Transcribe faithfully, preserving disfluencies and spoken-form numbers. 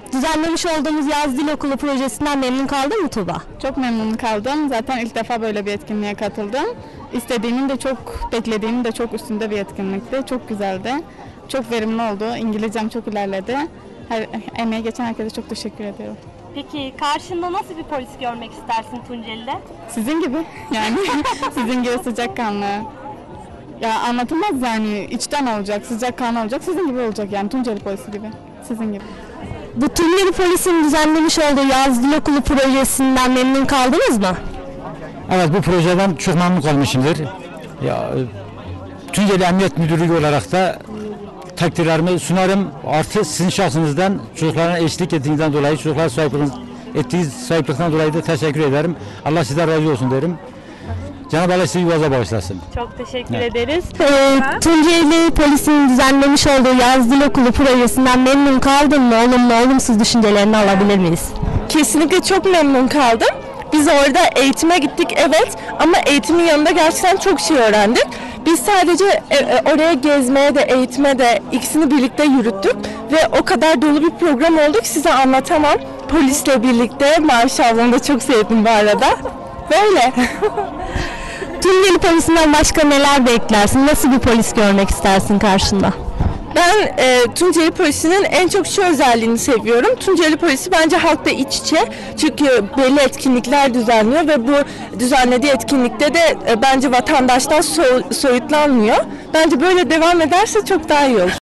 Düzenlemiş olduğumuz Yaz Dil Okulu projesinden memnun kaldın mı Tuğba? Çok memnun kaldım. Zaten ilk defa böyle bir etkinliğe katıldım. İstediğimin de çok, beklediğimin de çok üstünde bir etkinlikti. Çok güzeldi. Çok verimli oldu. İngilizcem çok ilerledi. Her, emeğe geçen herkese çok teşekkür ediyorum. Peki karşında nasıl bir polis görmek istersin Tunceli'de? Sizin gibi yani sizin gibi sıcakkanlı. Ya anlatılmaz yani, içten olacak, sıcakkanlı olacak, sizin gibi olacak yani, Tunceli polisi gibi, sizin gibi. Bu Tunceli Polis'in düzenlemiş olduğu Yaz Dil Okulu projesinden memnun kaldınız mı? Evet, bu projeden çok memnun kalmışımdır. Ya, Tunceli Emniyet Müdürlüğü olarak da takdirlerimi sunarım. Artı sizin şahsınızdan çocukların eşlik ettiğinizden dolayı, çocuklara sahiplik ettiği sahiplikten dolayı da teşekkür ederim. Allah sizden razı olsun derim. Cenab-ı Allah sizi yuvaza bağışlasın. Çok teşekkür evet. ederiz. Ee, Tunceli Polis'in düzenlemiş olduğu Yaz Dil Okulu projesinden memnun kaldın mı? Olumlu olumsuz düşüncelerini alabilir miyiz? Kesinlikle çok memnun kaldım. Biz orada eğitime gittik evet, ama eğitimin yanında gerçekten çok şey öğrendik. Biz sadece oraya gezmeye de eğitime de ikisini birlikte yürüttük ve o kadar dolu bir program oldu ki size anlatamam. Polisle birlikte, maşallahını da çok sevdim bu arada. Böyle. Tunceli Polisi'nden başka neler beklersin? Nasıl bir polis görmek istersin karşında? Ben e, Tunceli Polisi'nin en çok şu özelliğini seviyorum. Tunceli Polisi bence halkla iç içe. Çünkü belli etkinlikler düzenliyor ve bu düzenlediği etkinlikte de e, bence vatandaştan so soyutlanmıyor. Bence böyle devam ederse çok daha iyi olur.